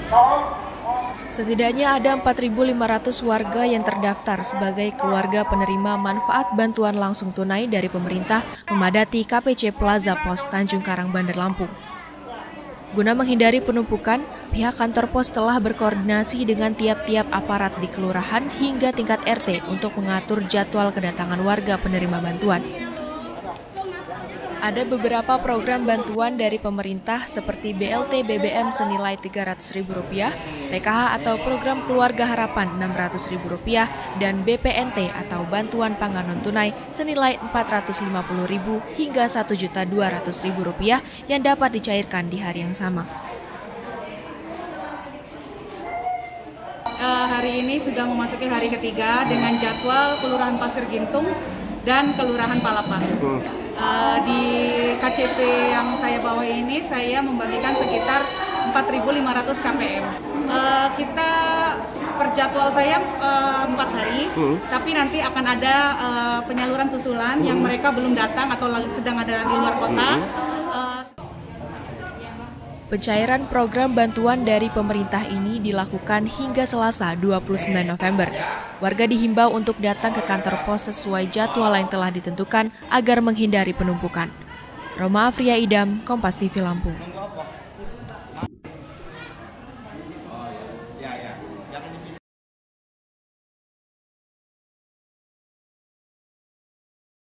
Setidaknya ada 4.500 warga yang terdaftar sebagai keluarga penerima manfaat bantuan langsung tunai dari pemerintah memadati KPC Plaza Pos Tanjung Karang, Bandar Lampung. Guna menghindari penumpukan, pihak kantor pos telah berkoordinasi dengan tiap-tiap aparat di kelurahan hingga tingkat RT untuk mengatur jadwal kedatangan warga penerima bantuan. Ada beberapa program bantuan dari pemerintah seperti BLT BBM senilai Rp300.000, PKH atau Program Keluarga Harapan Rp600.000, dan BPNT atau Bantuan Pangan Non-Tunai senilai Rp450.000 hingga Rp1.200.000 yang dapat dicairkan di hari yang sama. Hari ini sudah memasuki hari ketiga dengan jadwal Kelurahan Pasir Gintung dan Kelurahan Palapa. Di KCP yang saya bawa ini saya membagikan sekitar 4.500 KPM. Kita per jadwal saya 4 hari, tapi nanti akan ada penyaluran susulan yang mereka belum datang atau sedang ada di luar kota. Pencairan program bantuan dari pemerintah ini dilakukan hingga Selasa 29 November. Warga dihimbau untuk datang ke kantor pos sesuai jadwal yang telah ditentukan agar menghindari penumpukan. Roma Afria Idam, Kompas TV Lampung.